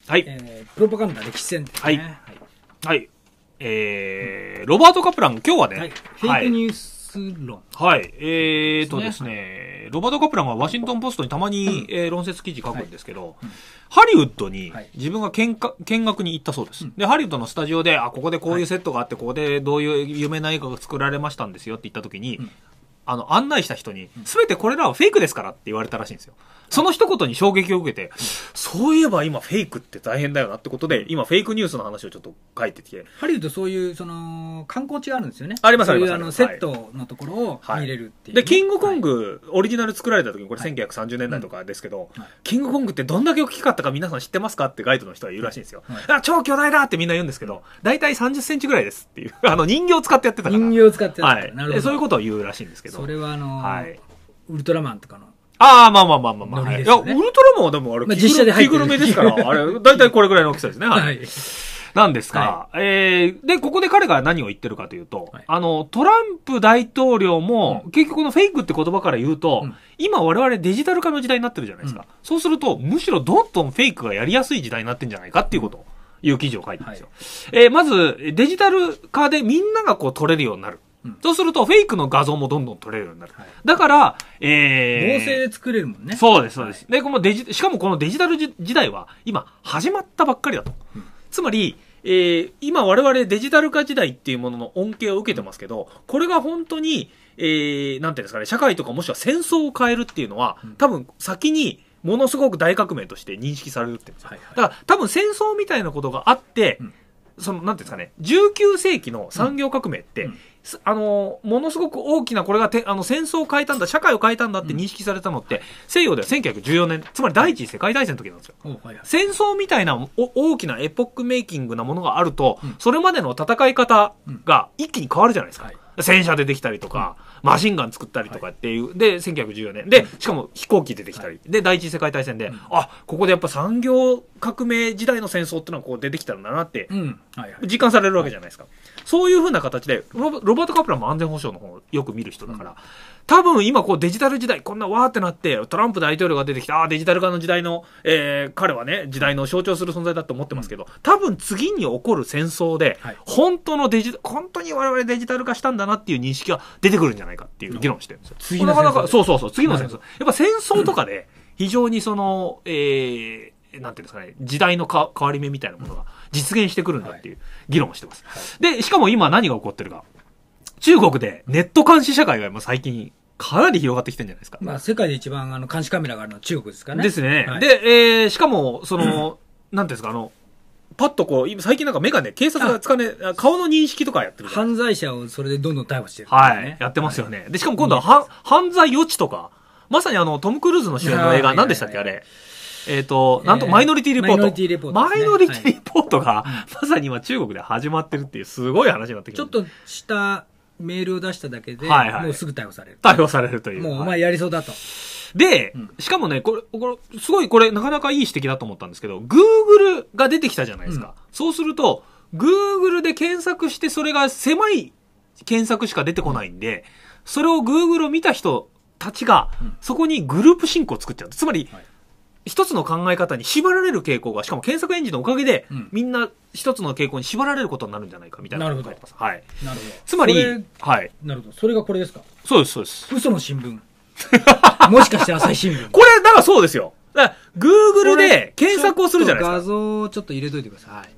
はい。 プロパガンダ歴史戦ですね。 はい。ロバート・カプラン、今日はね、 はい、フェイクニュース論。 はい。ですね、ロバート・カプランはワシントン・ポストにたまに、論説記事書くんですけど、ハリウッドに自分が見学に行ったそうです。で、ハリウッドのスタジオで、ここでこういうセットがあって、ここでどういう有名な映画が作られましたんですよって言った時に、案内した人に、すべてこれらはフェイクですからって言われたらしいんですよ。その一言に衝撃を受けて、そういえば今フェイクって大変だよなってことで、今フェイクニュースの話をちょっと書いてきて。 ハリウッドそういう、観光地があるんですよね。 ありますあります。 そういうセットのところを見れるっていう、 で、キングコング、オリジナル作られた時に、これ1930年代とかですけど、キングコングってどんだけ大きかったか皆さん知ってますかってガイドの人が言うらしいんですよ。超巨大だってみんな言うんですけど、だいたい30センチぐらいですっていう、人形を使ってやってたから。 人形を使ってやってたから。 なるほど。そういうことを言うらしいんですけど。 それはウルトラマンとかの。 まあ。いや、ウルトラマンはでもあれ、 実写で入ってる。 着ぐるみですから、あれ、だいたいこれぐらいの大きさですね。はい。なんですが、で、ここで彼が何を言ってるかというと、トランプ大統領も、結局このフェイクって言葉から言うと、今我々デジタル化の時代になってるじゃないですか。そうすると、むしろどんどんフェイクがやりやすい時代になってんじゃないかっていうことを、いう記事を書いてるんですよ。まず、デジタル化でみんながこう撮れるようになる。そうすると、フェイクの画像もどんどん撮れるようになる。だから、合成で作れるもんね。 そうです、そうです。で、しかもこのデジタル時代は、今、始まったばっかりだと。つまり、今我々デジタル化時代っていうものの恩恵を受けてますけど、これが本当に、なんていうんですかね、社会とかもしくは戦争を変えるっていうのは、多分先にものすごく大革命として認識されるって言うんですよ。だから多分戦争みたいなことがあって、なんていうんですかね、19世紀の産業革命って、ものすごく大きな、これが戦争を変えたんだ、社会を変えたんだって認識されたのって、西洋では1914年、つまり第一次世界大戦の時なんですよ。戦争みたいな大きなエポックメイキングなものがあると、それまでの戦い方が一気に変わるじゃないですか。戦車出てきたりとか、マシンガン作ったりとかっていう。で、1914年。で、しかも飛行機出てきたり。で、第一次世界大戦で、ここでやっぱ産業革命時代の戦争ってのはこう出てきたんだなって、実感されるわけじゃないですか。そういう風な形で、ロバート・カプランも安全保障の方をよく見る人だから、多分今こうデジタル時代、こんなわーってなって、トランプ大統領が出てきた、デジタル化の時代の、彼はね、時代の象徴する存在だと思ってますけど、多分次に起こる戦争で、本当に我々デジタル化したんだなっていう認識が出てくるんじゃないかっていう議論してるんですよ。 次の戦争。 そう、次の戦争。やっぱ戦争とかで、非常になんていうんですかね、時代の変わり目みたいなものが実現してくるんだっていう議論をしてます。で、しかも今何が起こってるか。中国でネット監視社会が最近かなり広がってきてるんじゃないですか。 まあ世界で一番監視カメラがあるのは中国ですかね。 ですね。で、しかも、なんていうんですか、パッとこう、最近なんかメガネ、警察が使顔の認識とかやってる。 犯罪者をそれでどんどん逮捕してる、 やってますよね。で、しかも今度は犯罪予知とか、まさにトム・クルーズの主演の映画、何でしたっけあれ。マイノリティレポート。マイノリティレポートが、まさに今中国で始まってるっていうすごい話になってきてちょっとしたメールを出しただけで、もうすぐ逮捕される。 逮捕されるという。 もうお前やりそうだと。 で、しかもね、すごいこれなかなかいい指摘だと思ったんですけど、Google が出てきたじゃないですか。そうすると、Google で検索してそれが狭い検索しか出てこないんで、それを Google を見た人たちが、そこにグループ進行を作っちゃう。つまり、一つの考え方に縛られる傾向が、しかも検索エンジンのおかげで、みんな一つの傾向に縛られることになるんじゃないかみたいなことを書いてます。 なるほど。 つまり、 なるほど。それがこれですか？ そうです、そうです。 嘘の新聞。もしかして朝日新聞。 これ、だからそうですよ。だから、Google で検索をするじゃないですか。 画像をちょっと入れといてください。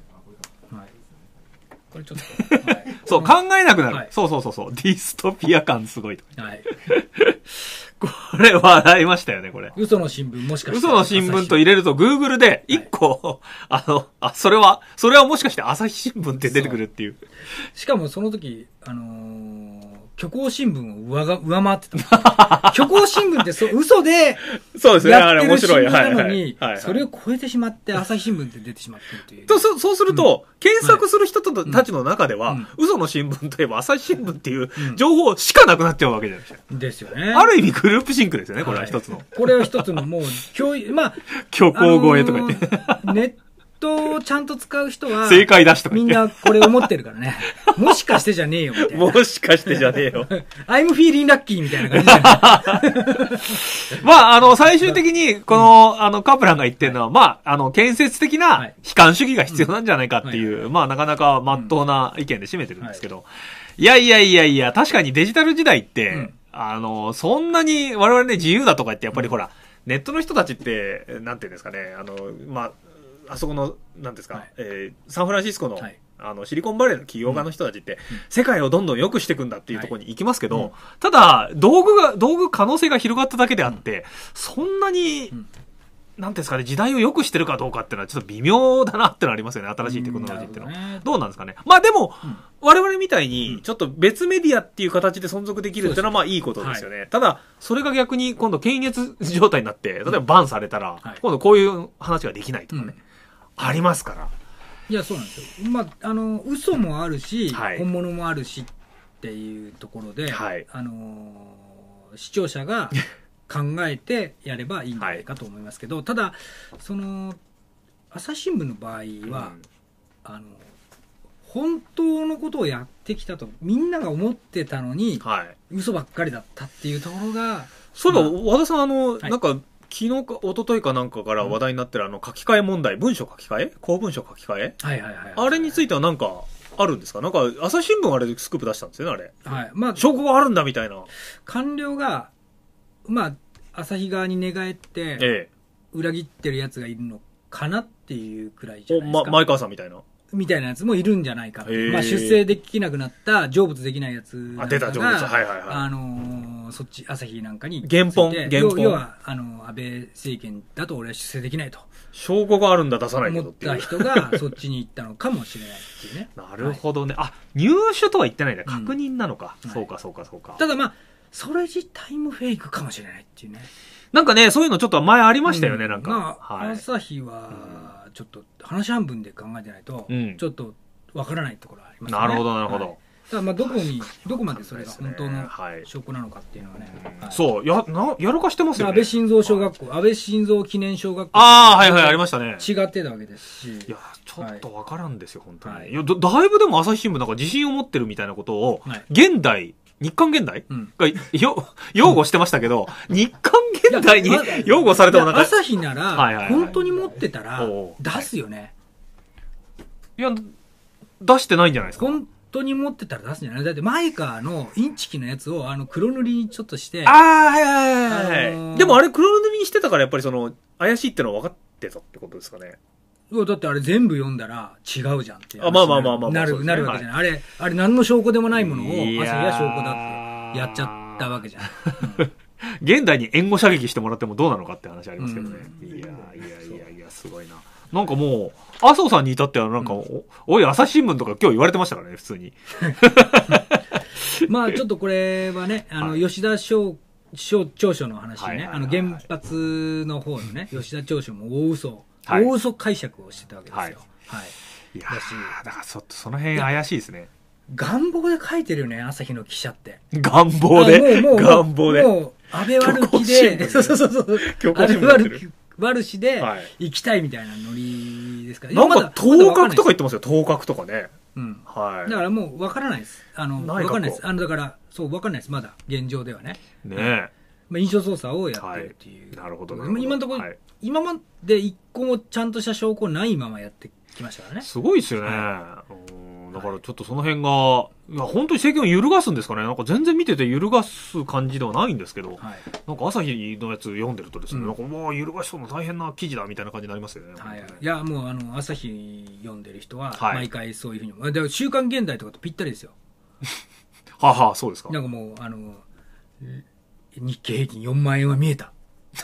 これちょっと。 そう、考えなくなる。そう。ディストピア感すごいと。これ笑いましたよね、これ。 嘘の新聞もしかして。 嘘の新聞と入れると Google で一個、それはもしかして朝日新聞って出てくるっていう。 しかもその時、虚構新聞を上回ってた。虚構新聞って嘘で、 そうですね、あれ面白い。 なのに、それを超えてしまって朝日新聞って出てしまってるという。 そうすると、検索する人たちの中では、嘘の新聞といえば朝日新聞っていう情報しかなくなっちゃうわけじゃないですか。 ですよね。 ある意味グループシンクですよね、これは一つの。 これは一つのもう、 虚構超えとか言って。 ネットをちゃんと使う人は、 正解出しとかみ言って。 んなこれ思ってるからね。もしかしてじゃねえよ、みたいな。 もしかしてじゃねえよ。 I'm feeling lucky みたいな感じじゃないまあ、最終的に、この、カプランが言ってるのは、まあ、建設的な悲観主義が必要なんじゃないかっていう、まあ、なかなか真っ当な意見で占めてるんですけど、いやいやいやいや、確かにデジタル時代って、そんなに我々ね、自由だとか言って、やっぱりほら、ネットの人たちって、なんていうんですかね、まあ、あそこの、なんですか、サンフランシスコの、シリコンバレーの企業家の人たちって、世界をどんどん良くしていくんだっていうところに行きますけど、ただ、道具可能性が広がっただけであって、そんなに、なんていうんですかね、時代を良くしてるかどうかっていうのはちょっと微妙だなってのありますよね、新しいテクノロジーっていうのは。どうなんですかね。まあでも、我々みたいに、ちょっと別メディアっていう形で存続できるっていうのはまあいいことですよね。ただ、それが逆に今度検閲状態になって、例えばバンされたら、今度こういう話ができないとかね、ありますから。 いや、そうなんですよ。まあ、嘘もあるし、本物もあるしっていうところで、視聴者が、考えてやればいいんじゃないかと思いますけど、ただ朝日新聞の場合は、本当のことをやってきたとみんなが思ってたのに、嘘ばっかりだったっていうところが、 そういえば和田さんなんか昨日か一昨日かなんかから話題になってる書き換え問題、文書書き換え、公文書書き換え、あれについてはなんかあるんですか？なんか朝日新聞あれでスクープ出したんですよね、あれ。まあ証拠があるんだみたいな。 官僚がまあ、朝日側に寝返って、裏切ってるやつがいるのかなっていうくらいじゃないですか。 前川さんみたいな。 みたいなやつもいるんじゃないか。まあ、出世できなくなった、成仏できないやつなんかが。 出た、成仏。 そっち、朝日なんかに。 原本。 要は、安倍政権だと俺は出世できないと。 証拠があるんだ、出さないけどっていう。 思った人がそっちに行ったのかもしれないっていうね。 なるほどね。入手とは言ってないんだ。確認なのか。そうか。 ただまあ、それ自体もフェイクかもしれないっていうね。 なんかね、そういうのちょっと前ありましたよね、なんか。 まあ、朝日は、ちょっと話半分で考えてないと、ちょっとわからないところはありますね。 なるほど、なるほど。 ただまあ、どこまでそれが本当の証拠なのかっていうのはね。 そう、やらかしてますよね。 安倍晋三小学校、安倍晋三記念小学校。 ありましたね。 違ってたわけですし。 いや、ちょっとわからんですよ、本当に。いや、だいぶでも朝日新聞なんか自信を持ってるみたいなことを、現代、日刊現代が擁護してましたけど、日刊現代に擁護されてもなんか。 朝日なら、本当に持ってたら、出すよね。 いや、出してないんじゃないですか。 本当に持ってたら出すんじゃない？だって前川のインチキのやつを黒塗りにちょっとして。 でもあれ黒塗りにしてたからやっぱり怪しいってのは分かってたってことですかね。 だってあれ全部読んだら違うじゃんってまあ。 なるわけじゃない。あれ何の証拠でもないものを朝日は証拠だってやっちゃったわけじゃん。 現代に援護射撃してもらってもどうなのかって話ありますけどね。いや、すごいな。なんかもう、麻生さんに至ってはなんか、おい、朝日新聞とか今日言われてましたからね、普通に。 まあちょっとこれはね、吉田長所の話ね、原発の方のね、吉田長所も大嘘解釈をしてたわけですよ。 いやだからちょっとその辺怪しいですね。 願望で書いてるよね、朝日の記者って。 願望でもう安倍悪気で、そう。安倍悪しで行きたいみたいなノリですから。 なんか当確とか言ってますよ、当確とかね。 だからもう分からないです。分かんないです。だから、そう、分かんないです。まだ、現状ではね。 ねえ。印象操作をやってるっていう。 なるほどね。 今のところ、今まで一個もちゃんとした証拠ないままやってきましたからね。 すごいですよね。だからちょっとその辺が、いや、本当に政権を揺るがすんですかね。なんか全然見てて揺るがす感じではないんですけど、なんか朝日のやつ読んでるとですね、なんかもう揺るがしそうな大変な記事だみたいな感じになりますよね。 いや、もう朝日読んでる人は、毎回そういうふうに、だから週刊現代とかとぴったりですよ。 そうですか。 なんかもう、日経平均4万円は見えた。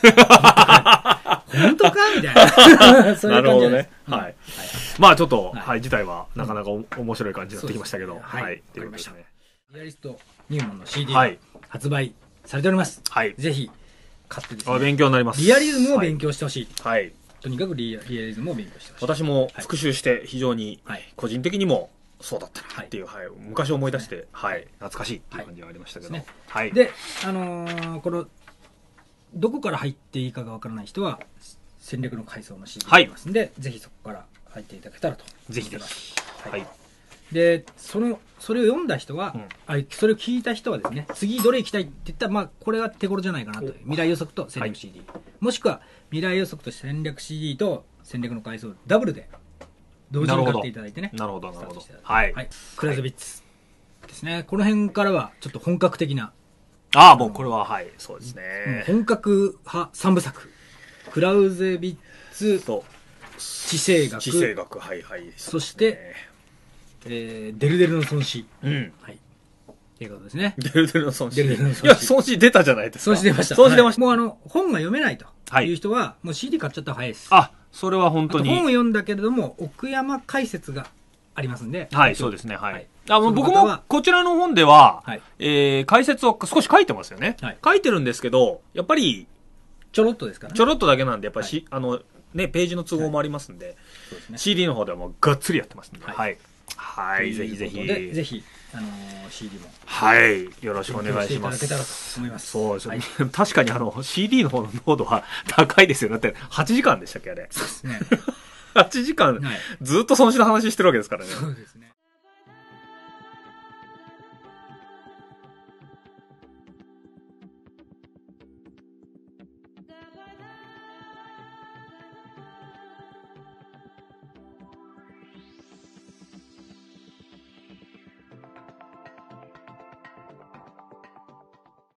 本当かみたいな。そういう感じです。なるほどね。 まあちょっと、事態はなかなか面白い感じになってきましたけど。 っていうことですね。リアリスト入門の CD 発売されております。ぜひ買ってですね。 勉強になります。 リアリズムを勉強してほしい。とにかくリアリズムを勉強してほしい。 私も復習して非常に個人的にもそうだったなっていう、昔思い出して、懐かしいっていう感じがありましたけど。 で、この、どこから入っていいかがわからない人は、戦略の階層の CD がありますんで、ぜひそこから入っていただけたらと。 ぜひぜひ。はい。 で、それを読んだ人は、それを聞いた人はですね、次どれ行きたいって言ったら、まあ、これが手頃じゃないかなと。未来予測と戦略 CD。もしくは、未来予測と戦略 CD と戦略の階層ダブルで、同時に買っていただいてね。 なるほど、なるほど。 はい。クラウズビッツですね。この辺からは、ちょっと本格的な。 ああ、もうこれは、はい、そうですね。 本格派3部作。クラウゼビッツと、地政学。 地政学、はいはい。 そして、デルデルの孫子。はい。っていうことですね。 デルデルの孫子。 デルデルの孫子。 いや、孫子出たじゃないですか。 孫子出ました。 孫子出ました。 もう本が読めないという人は、もう CD 買っちゃった方が早いです。 あ、それは本当に。 本を読んだけれども、奥山解説がありますんで。 はい、そうですね、はい。僕もこちらの本では、解説を少し書いてますよね。書いてるんですけど、やっぱり、 ちょろっとですからね。 ちょろっとだけなんで、やっぱりね、ページの都合もありますんで、CD の方ではもうがっつりやってますんで。はい。はい、ぜひぜひ。 ぜひ、CD も。 はい、よろしくお願いします。 いただけたらと思います。 そうですね。確かにCD の方の濃度は高いですよ。だって8時間でしたっけ、あれ。 そうですね。 8時間、ずっと孫子の話してるわけですからね。 そうですね。